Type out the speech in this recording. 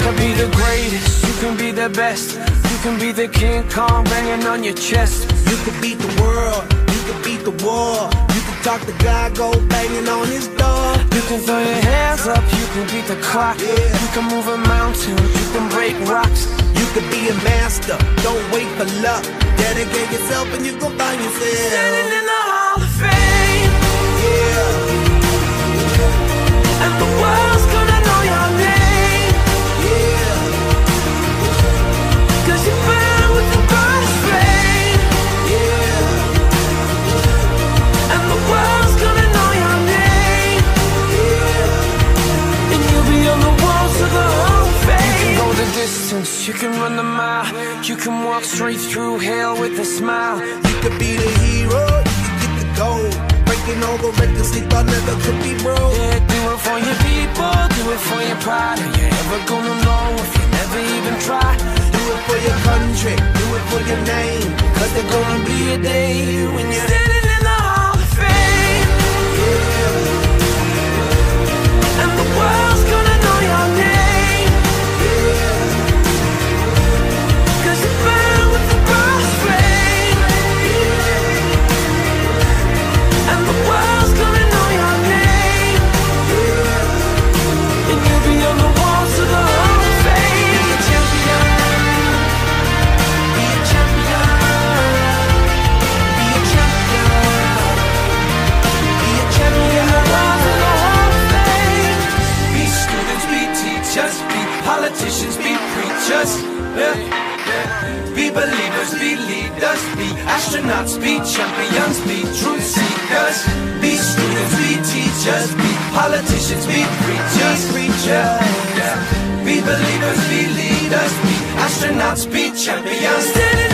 to be the greatest, you can be the best. You can be the King Kong banging on your chest. You can beat the world, you can beat the war. You can talk to God, go banging on his door. You can throw your hands up, you can beat the clock. You can move a mountain, you can break rocks. You can be a master, don't wait for luck. Dedicate yourself and you gon' find yourself standing in the Hall of Fame. Yeah. And the world's gonna know your name. Yeah. 'Cause you burn with the brightest flame. Yeah. And the world's gonna know your name. Yeah. And you'll be on the walls of the Hall of Fame. You can go the distance, you can run the mile. You can walk straight through hell with a smile. You could be the hero, you can get the gold. Breaking all the records they thought never could be broke. Yeah, do it for your people, do it for your pride. Are you ever gonna know if you never even try? Do it for your country, do it for your name. 'Cause there's gonna be a day when you're standing in the Hall of Fame. Yeah. And the world's gonna know your name. Yeah. 'Cause you burn with the brightest flame. Yeah. And the world's gonna know your name. Yeah. And you'll be on the walls of the Hall of Fame. Be a champion. Be a champion. Be a champion. Be a champion. On the walls of the Hall of Fame. Be students, be teachers, be politicians, be preachers. Yeah. Be believers, be leaders, be astronauts, be champions, be truth seekers. Be students, be teachers, be politicians, be preachers. Yeah. Be believers, be leaders, be astronauts, be champions.